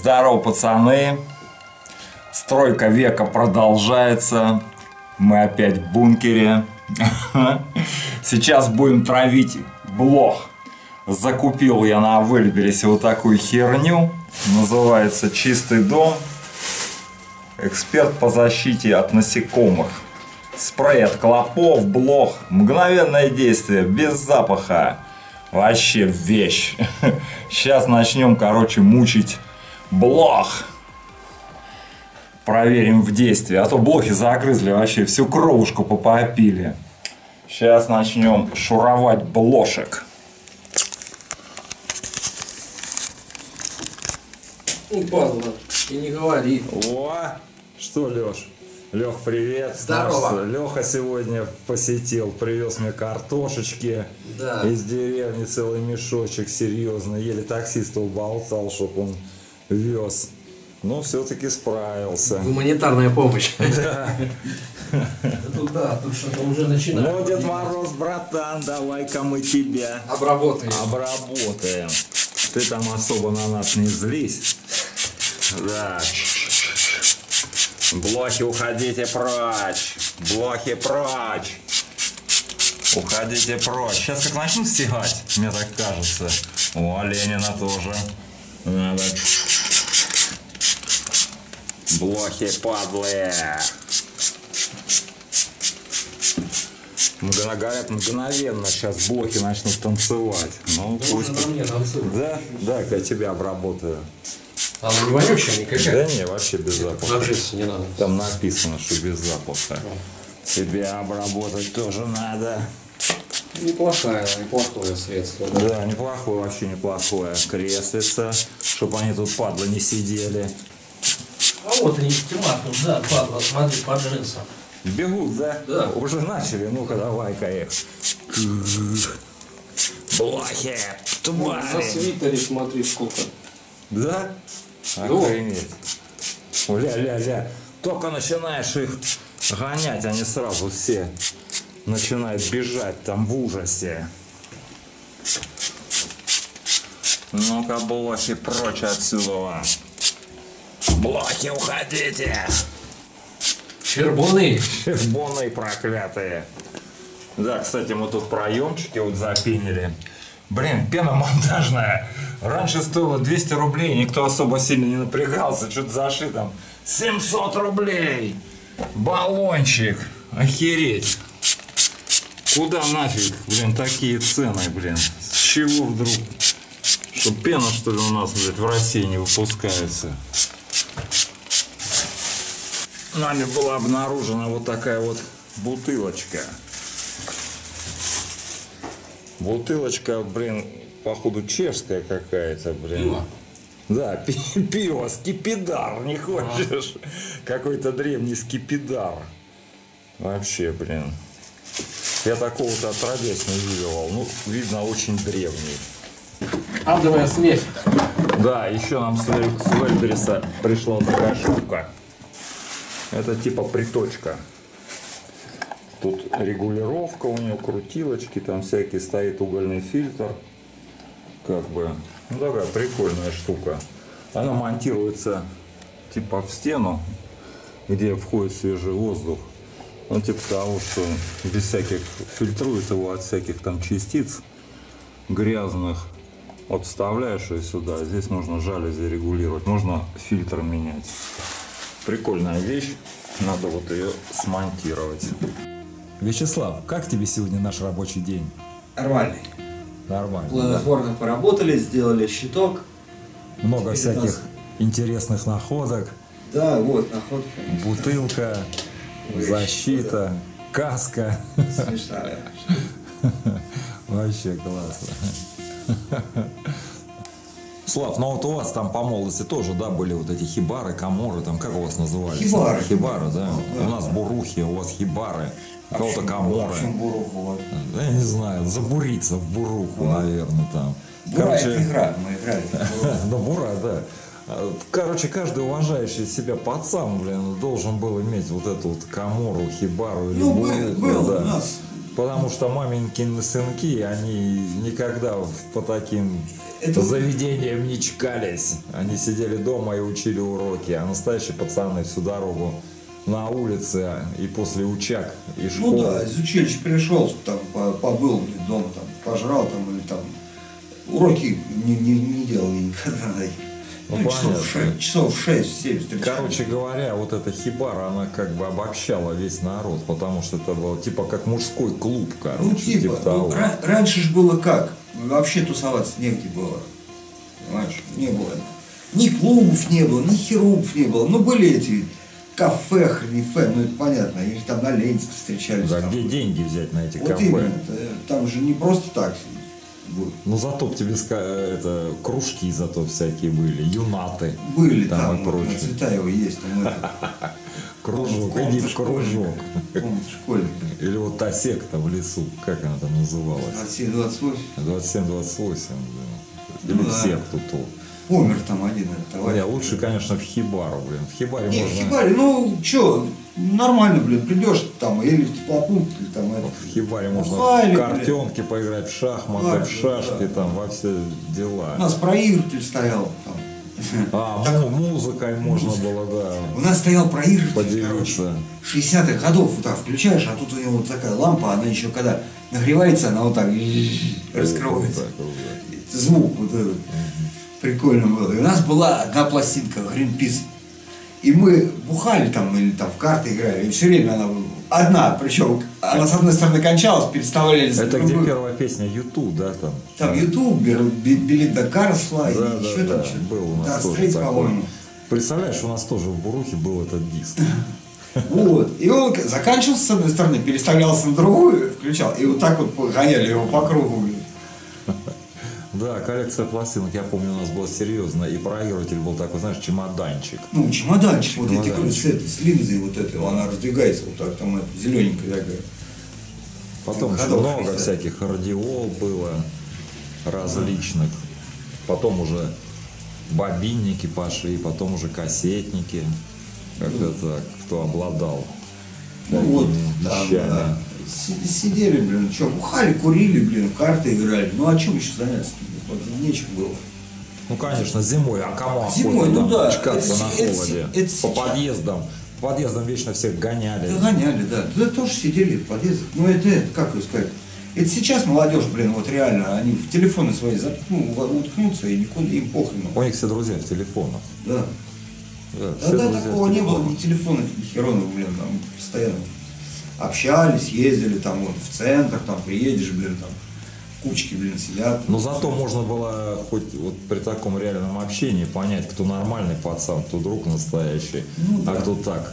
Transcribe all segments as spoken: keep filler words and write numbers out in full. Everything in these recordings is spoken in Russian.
Здорово, пацаны. Стройка века продолжается. Мы опять в бункере. Сейчас будем травить блох. Закупил я на Выльбересе вот такую херню. Называется «Чистый дом». Эксперт по защите от насекомых. Спрей от клопов, блох. Мгновенное действие, без запаха. Вообще вещь. Сейчас начнем, короче, мучить блох. Проверим в действии. А то блохи загрызли вообще, всю кровушку попопили. Сейчас начнем шуровать блошек. Ну, падла, и не говори. О, что, Леш? Лех, привет. Здорово. Леха сегодня посетил, привез мне картошечки. Да. Из деревни целый мешочек, серьезно. Еле таксиста уболтал, чтобы он вез. Но все-таки справился. Гуманитарная помощь. Да. Тут да, тут что-то уже начинает. Ну, Дед Мороз, братан, давай-ка мы тебя Обработаем. обработаем. Ты там особо на нас не злись. Да. Блохи, уходите прочь. Блохи прочь. Уходите прочь. Сейчас как начнут стягать, мне так кажется. О, Ленина тоже. Надо. Блохи подлые. Мгновенно, говорят, мгновенно сейчас блохи начнут танцевать. Ну, пусть. Да, да, я тебя обработаю. А она не вонючая никакая? Да не, вообще без запаха. Ложиться не надо. Там написано, что без запаха. Себя обработать тоже надо. Неплохое, неплохое средство. Да, да, неплохое, вообще неплохое. Креслица, чтобы они тут, падлы, не сидели. А вот они, тьма тут, да, падла, смотри, под джинсом. Бегут, да? Да. Уже начали, ну-ка давай-ка их. Блохи, На твари. свитере смотри сколько. Да? Ну. Охренеть. Ля-ля-ля. Только начинаешь их гонять, они сразу все начинают бежать там в ужасе. Ну-ка, блохи, прочь отсюда. Блохи, уходите. Щербуны. Щербуны проклятые. Да, кстати, мы тут проемчики вот запинили. Блин, пена монтажная. Раньше стоило двести рублей, никто особо сильно не напрягался. Что-то зашли там семьсот рублей. Баллончик. Охереть. Куда нафиг, блин, такие цены, блин. С чего вдруг? Что пена, что ли, у нас, блядь, в России не выпускается? Нами была обнаружена вот такая вот бутылочка. Бутылочка, блин, походу чешская какая-то, блин. Пиво. Да, пи- пиво, скипидар, не хочешь? А. Какой-то древний скипидар. Вообще, блин. Я такого-то отродясь не видел. Ну, видно, очень древний. Адовая смесь. Да, еще нам с Вельбереса пришла вот такая штука. Это типа приточка. Тут регулировка у нее, крутилочки, там всякие, стоит угольный фильтр. Как бы, ну такая прикольная штука. Она монтируется типа в стену, где входит свежий воздух. Ну типа того, что без всяких, фильтрует его от всяких там частиц грязных. Вот вставляешь ее сюда, здесь можно жалюзи регулировать, можно фильтр менять. Прикольная вещь, надо вот ее смонтировать. Вячеслав, как тебе сегодня наш рабочий день? Нормальный. Нормально. Плодотворно поработали, сделали щиток. Много Теперь всяких у нас- интересных находок. Да, вот, находка. Бутылка, защита, каска. Смешная. Вообще классно. Слав, ну вот у вас там по молодости тоже, да, были вот эти хибары, каморы, там как у вас назывались? Хибары. Хибары, да? Да. У нас бурухи, у вас хибары, у кого-то В каморы. общем, буруху, вот. Да, я не знаю, забуриться в буруху, Да. наверное, там. Бура это игра, мы играли. Да, бура, да. Короче, каждый уважающий себя пацан, блин, должен был иметь вот эту вот камору, хибару или Ну, был, буруху, был да. у нас Потому что маменькины сынки, они никогда в- по таким Это- заведениям не чкались. Они сидели дома и учили уроки, а настоящие пацаны всю дорогу на улице и после учак и Ну школы. да, из училища пришел, там по- побыл блин, дома, там, пожрал там или там уроки не, не, не делал никогда. Ну, Ну, часов, понятно. в шесть, часов в шесть-семь встречали. Короче говоря, вот эта хибара, она как бы обобщала весь народ, потому что это было типа как мужской клуб, короче, Ну, типа, того. ну, ра- раньше же было как? Вообще тусоваться негде было. Понимаешь? Не было. Ни клубов не было, ни хирургов не было. Ну, были эти кафе, хренифе, ну, это понятно. Или там на Ленинск встречались. Да, там. где деньги взять на эти Вот кафе? именно. э, Там же не просто так будет. Ну зато б тебе ска- это кружки зато всякие были, юнаты. Были там, там, и вот, на прочее. Цветаева есть, там это, Кружок, комната иди в кружок. школьника. Комната школьника. Или вот та секта в лесу, как она там называлась? двадцать семь двадцать восемь. двадцать семь двадцать восемь, да. Или Ну в да. секту ту. Помер там один этот товарищ. Не, лучше, конечно, в хибару, блин. В хибаре Не, в можно... Хибаре, ну, чё, нормально, блин, придешь там, или в теплопункт, или там это. В хибаре можно Бухали, в блин. картенки поиграть, в шахматы, Бухали, в шашки, да. там, во все дела. У нас проигрыватель стоял там. А, му- музыкой можно было, да, У нас стоял проигрыватель, короче, поделиться. шестидесятых годов, вот так включаешь, а тут у него вот такая лампа, она еще когда нагревается, она вот так раскрывается. Вот так вот, да. Звук вот этот. Прикольно было. И у нас была одна пластинка Greenpeace. И мы бухали там или там в карты играли. И все время она одна. Причем она с одной стороны кончалась, переставляли за Это где другую. первая песня Ютуб, да, там? Там YouTube, Билет Дакар шла, Да, и да, еще да, там что-то. был у нас Да, тоже Стрейт, такой. по-моему. Представляешь, у нас тоже в Бурухе был этот диск. Вот. И он заканчивался с одной стороны, переставлялся на другую, включал. И вот так вот гоняли его по кругу. Да, коллекция пластинок, я помню, у нас была серьезная, и проигрыватель был такой, знаешь, чемоданчик. Ну, чемоданчик, вот эти Чемоданчик. с, этой, с линзой вот этой, она раздвигается вот так, там это, зелененькая такая. Потом еще Ходов много шестьдесят. всяких радиол было различных. Потом уже бобинники пошли, потом уже кассетники. Как-то так, кто обладал. Ну вот, такими там, вещами. да. Си- Сидели, блин, что, бухали, курили, блин, в карты играли. Ну, а чем еще заняться? Вот, нечем было. Ну, конечно, зимой, а кому Зимой, охота ну там да, чкаться это на се- это холоде? се- это По сейчас. подъездам. По подъездам вечно всех гоняли. Да гоняли, да. Да тоже сидели в подъездах. Ну, это, это, как ее сказать, это сейчас молодежь, блин, вот реально, они в телефоны свои заткну, уткнутся, и никуда им похрену. У них все друзья в телефонах. Да. Да, все Тогда друзья в такого не было, телефонах. ни телефонов, ни херонов, блин, там постоянно общались, ездили там вот в центр, там приедешь, блин, там кучки, блин, сидят. Но зато можно было хоть вот при таком реальном общении понять, кто нормальный пацан, кто друг настоящий, Ну а да. кто так,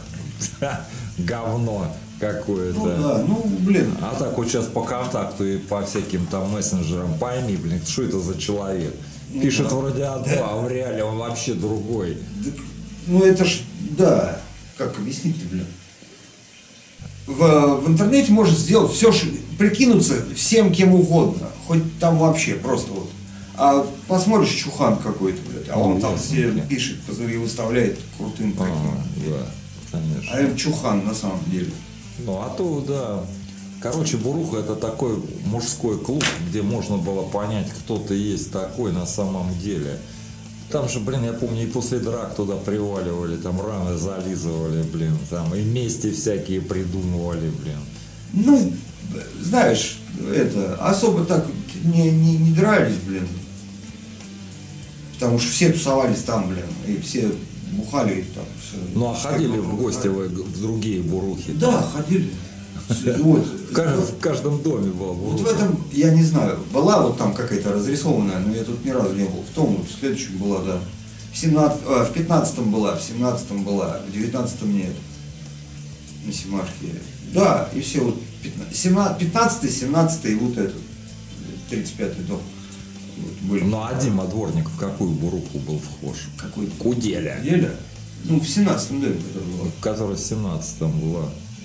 говно какое-то. Ну да, ну, блин, А так вот сейчас по контакту и по всяким там мессенджерам пойми, блин, что это за человек. Пишет да. вроде одно, а в реале он вообще другой. да, ну это ж, да, как объяснить-то, блин. В, в интернете можно сделать все, прикинуться всем кем угодно, хоть там вообще просто вот. А посмотришь, чухан какой-то, блядь, а он Ну, там ясно, все блядь. пишет и выставляет крутым А, таким. да, конечно. А это чухан на самом деле. Ну, а то, да. Короче, Буруха это такой мужской клуб, где можно было понять, кто ты есть такой на самом деле. Там же, блин, я помню, и после драк туда приваливали, там раны зализывали, блин, там и мести всякие придумывали, блин. Ну, знаешь, это, особо так не, не, не дрались, блин. Потому что все тусовались там, блин, и все бухали и там все. Ну, а ходили в гости в, в другие Бурухи? Да, ходили. Вот. В каждом, в каждом доме была Вот Буруха. в этом, я не знаю, была вот там какая-то разрисованная, но я тут ни разу не был. В том, вот, в следующем была, да. В, семнадцатом, а, в пятнадцатом была, в семнадцатом была, в девятнадцатом нет. На Семашке. Да, и все, вот пятнадцатый, семнадцатый и вот этот, тридцать пятый дом. Вот, были. Ну, а Дима Дворник в какую Буруху был вхож? Какой Куделя. Деля? Ну, в семнадцатом доме, который был. Которая в семнадцатом была.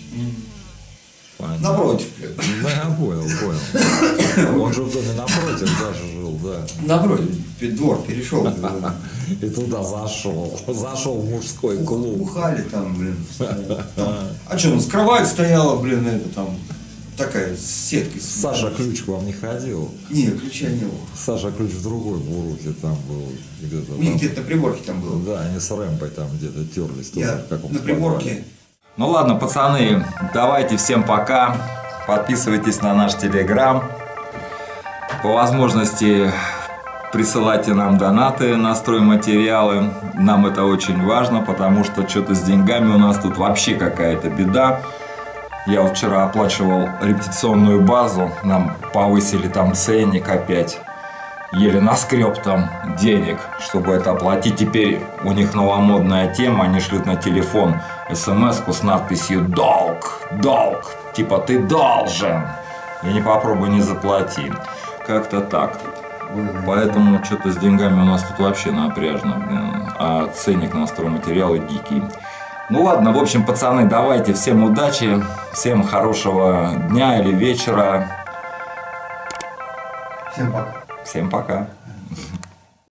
Понятно. Напротив, блин. Да, я понял, понял. Он же в доме напротив даже жил, да. Напротив, двор перешел. И туда зашел. Зашел в мужской клуб. Бухали там, блин. Там. А что, ну с кровать стояла, блин, это там. такая с сеткой. Саша Ключ к вам не ходил? Не, ключа не было. Саша Ключ в другой бурухе там был. Где-то У них там. где-то на приборке там было. Да, они с Рэмпой там где-то терлись. Я тоже в каком-то на приборке. подвале. Ну ладно, пацаны, давайте всем пока. Подписывайтесь на наш телеграм. По возможности присылайте нам донаты на стройматериалы. Нам это очень важно, потому что что-то с деньгами у нас тут вообще какая-то беда. Я вот вчера оплачивал репетиционную базу, нам повысили там ценник опять. Еле наскреб там денег, чтобы это оплатить. Теперь у них новомодная тема, они шлют на телефон смс-ку с надписью «Долг! Долг!» Типа «Ты должен!» И не попробуй, не заплати. Как-то так. Поэтому что-то с деньгами у нас тут вообще напряжно, блин. А ценник на стройматериалы дикий. Ну ладно, в общем, пацаны, давайте, всем удачи, всем хорошего дня или вечера. Всем пока. Всем пока.